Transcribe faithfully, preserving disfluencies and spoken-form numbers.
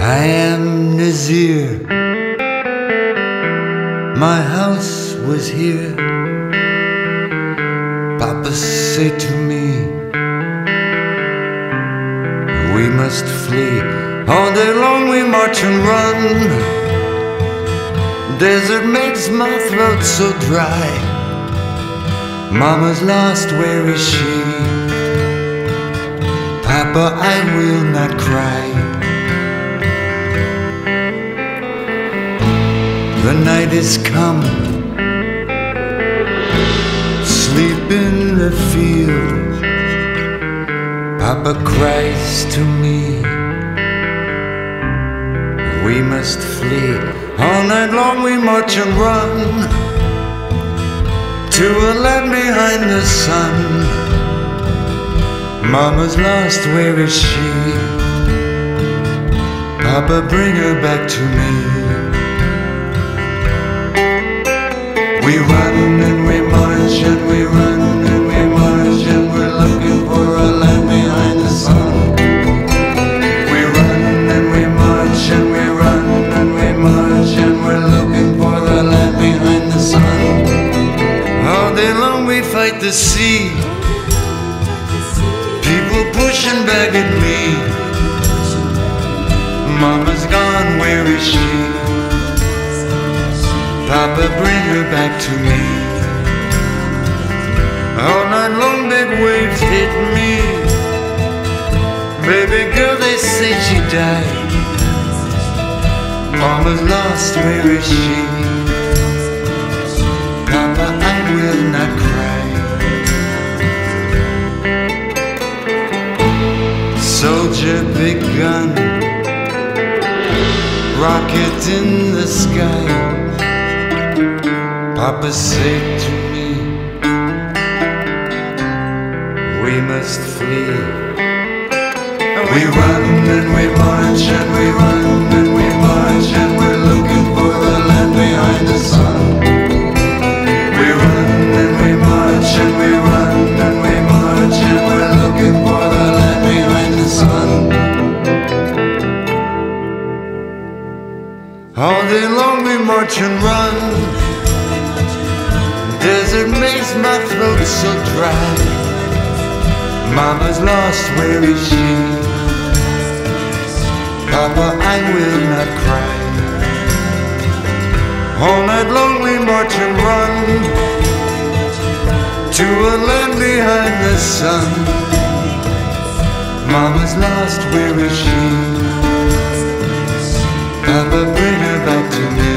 I am Nazir. My house was here. Papa said to me, we must flee. All day long we march and run. Desert makes my throat so dry. Mama's lost, where is she? Papa, I will not cry. The night is come. Sleep in the field. Papa cries to me, we must flee. All night long we march and run to a land behind the sun. Mama's lost, where is she? Papa, bring her back to me. We run and we march and we run and we march and we're looking for a land behind the sun. We run and we march and we run and we march and we're looking for the land behind the sun. All day long we fight the sea. People pushing back at me. Mama's gone, where is she? Papa, bring her back to me. All night long big waves hit me. Baby girl, they say she died. Mama's lost, where is she? Papa, I will not cry. Soldier, big gun, rocket in the sky. Papa said to me, we must flee. We run and we march and we run and we march and we're looking for the land behind the sun. We run and we march and we run and we march and we're looking for the land behind the sun. All day long we march and run. Desert makes my throat so dry. Mama's lost, where is she? Papa, I will not cry. All night long we march and run to a land behind the sun. Mama's lost, where is she? Papa, bring her back to me.